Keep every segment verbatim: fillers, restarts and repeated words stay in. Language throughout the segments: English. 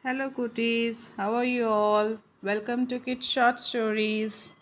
Hello cuties, how are you all? Welcome to Kids Short Stories.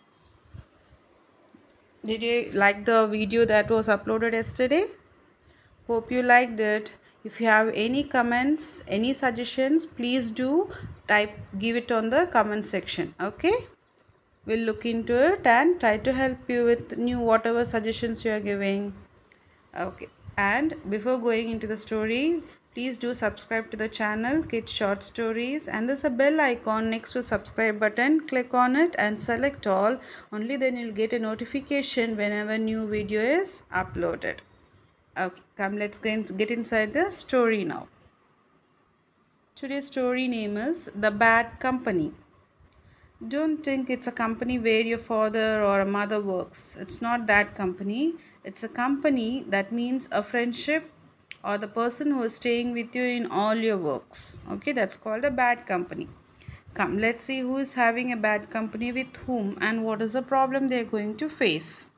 Did you like the video that was uploaded yesterday? Hope you liked it. If you have any comments, any suggestions, please do type give it on the comment section. Okay? We'll look into it and try to help you with new whatever suggestions you are giving. Okay, and before going into the story, please do subscribe to the channel Kids Short Stories, and there's a bell icon next to subscribe button. Click on it and select all. Only then you'll get a notification whenever new video is uploaded. Okay, come let's get inside the story now. Today's story name is The Bad Company. Don't think it's a company where your father or a mother works. It's not that company. It's a company that means a friendship or the person who is staying with you in all your works. Okay, that's called a bad company. Come, let's see who is having a bad company with whom and what is the problem they are going to face.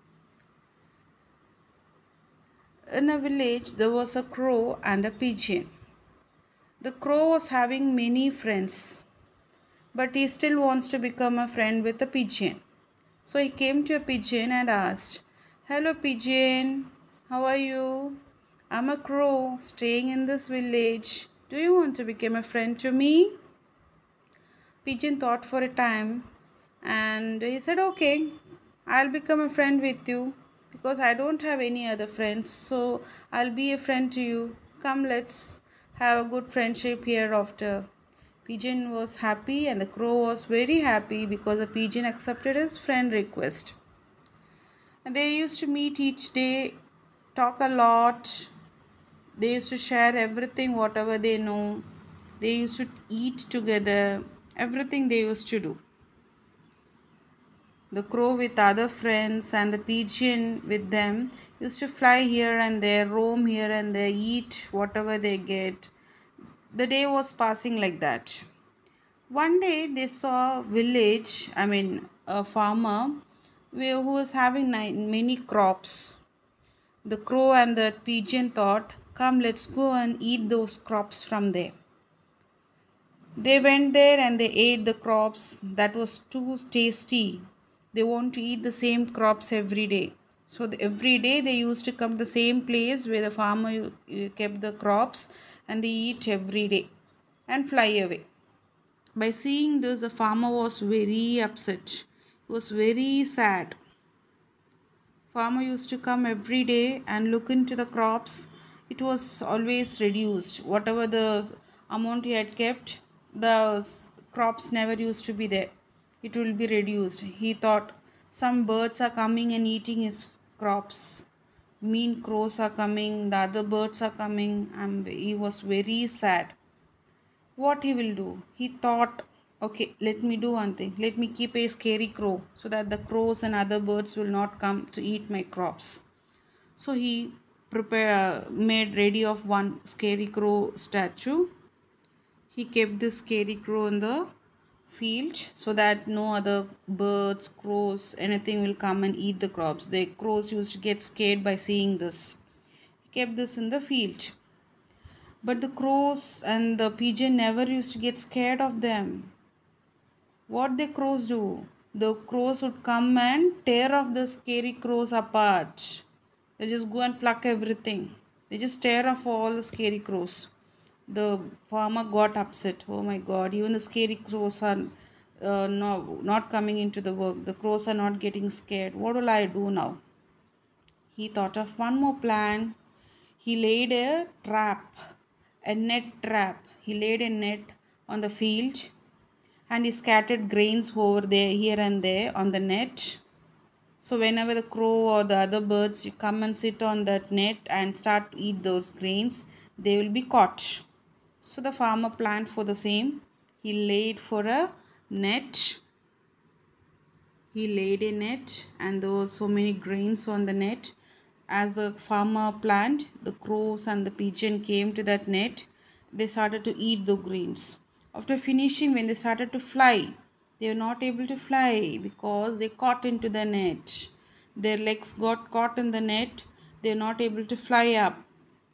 In a village, there was a crow and a pigeon. The crow was having many friends, but he still wants to become a friend with a pigeon. So he came to a pigeon and asked, "Hello pigeon, how are you? I'm a crow staying in this village. Do you want to become a friend to me?" Pigeon thought for a time and he said, "Okay, I'll become a friend with you because I don't have any other friends. So I'll be a friend to you. Come, let's have a good friendship hereafter." Pigeon was happy and the crow was very happy because the pigeon accepted his friend request. And they used to meet each day, talk a lot. They used to share everything, whatever they know. They used to eat together, everything they used to do. The crow with other friends and the pigeon with them used to fly here and there, roam here and there, eat whatever they get. The day was passing like that. One day they saw a village, I mean a farmer who was having many crops. The crow and the pigeon thought, "Come, let's go and eat those crops from there." They went there and they ate the crops. That was too tasty. They want to eat the same crops every day. So the, every day they used to come to the same place where the farmer kept the crops and they eat every day and fly away. By seeing this, the farmer was very upset. He was very sad. Farmer used to come every day and look into the crops. It was always reduced. Whatever the amount he had kept, the crops never used to be there. It will be reduced. He thought some birds are coming and eating his crops. Mean crows are coming, the other birds are coming, and he was very sad. What he will do? He thought, okay, let me do one thing. Let me keep a scary crow so that the crows and other birds will not come to eat my crops. So he prepared, made ready of one scary crow statue. He kept this scary crow in the field so that no other birds, crows, anything will come and eat the crops. The crows used to get scared by seeing this. He kept this in the field. But the crows and the pigeon never used to get scared of them. What the crows do? The crows would come and tear off the scary crows apart. They just go and pluck everything. They just tear off all the scary crows. The farmer got upset. Oh my God, even the scary crows are uh, no, not coming into the work. The crows are not getting scared. What will I do now? He thought of one more plan. He laid a trap, a net trap. He laid a net on the field and he scattered grains over there, here and there on the net. So whenever the crow or the other birds come and sit on that net and start to eat those grains, they will be caught. So the farmer planned for the same. He laid for a net. He laid a net and there were so many grains on the net. As the farmer planned, the crows and the pigeon came to that net. They started to eat the grains. After finishing, when they started to fly, they were not able to fly because they caught into the net. Their legs got caught in the net. They were not able to fly up.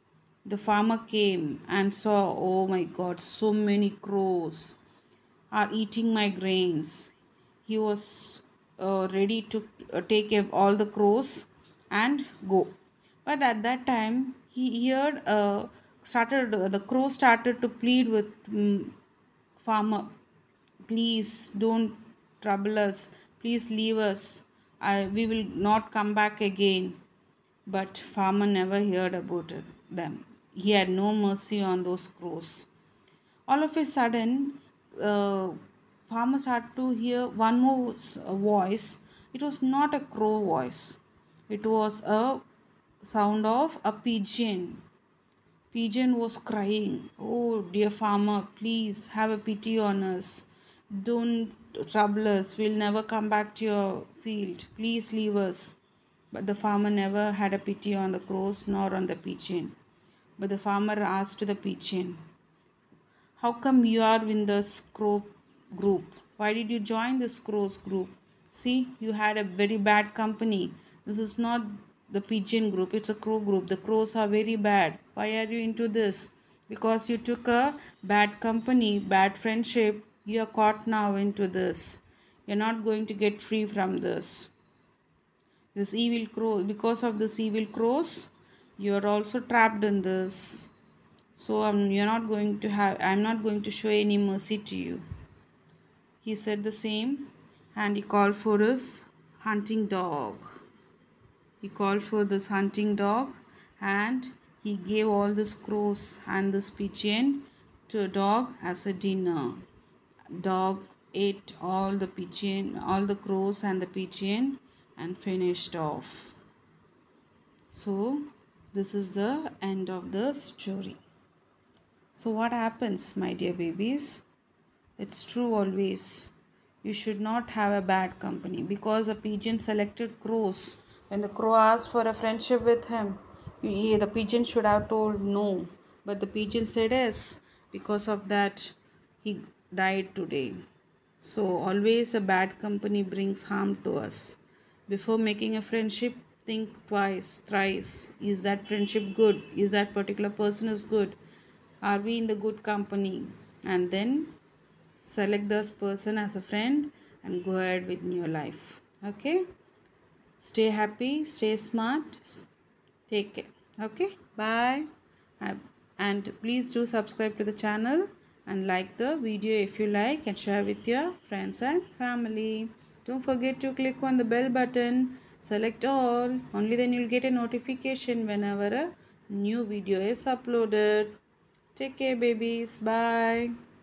the farmer came and saw, oh my god, so many crows are eating my grains. He was uh, ready to uh, take ev- all the crows and go. But at that time, he heard uh, started uh, the crow started to plead with um, farmer, please don't trouble us, please leave us. I, we will not come back again. But farmer never heard about it, them. He had no mercy on those crows. All of a sudden, uh, farmer started to hear one more s- uh, voice. It was not a crow voice. It was a sound of a pigeon. Pigeon was crying, oh dear farmer, please have a pity on us. Don't trouble us. We'll never come back to your field. Please leave us. But the farmer never had a pity on the crows nor on the pigeon. But the farmer asked the pigeon, how come you are in the crow group? Why did you join this crows group? See, you had a very bad company. This is not the pigeon group, it's a crow group. The crows are very bad. Why are you into this? Because you took a bad company, bad friendship. You are caught now into this. You're not going to get free from this. This evil crow, because of this evil crows, you are also trapped in this. So um, you're not going to have I'm not going to show any mercy to you. He said the same, and he called for his hunting dog. He called for this hunting dog, and he gave all the crows and this pigeon to a dog as a dinner. Dog ate all the pigeon, all the crows and the pigeon and finished off. So this is the end of the story. So what happens, my dear babies? It's true always. You should not have a bad company, because a pigeon selected crows. When the crow asked for a friendship with him, he, the pigeon should have told no. But the pigeon said yes. Because of that, he died today. So always a bad company brings harm to us. Before making a friendship, think twice, thrice. Is that friendship good? Is that particular person is good? Are we in the good company? And then select this person as a friend and go ahead with your life. Okay, stay happy, stay smart, take care. Okay, bye. And please do subscribe to the channel and like the video if you like, and share with your friends and family. Don't forget to click on the bell button, select all, only then you'll get a notification whenever a new video is uploaded. Take care babies, bye.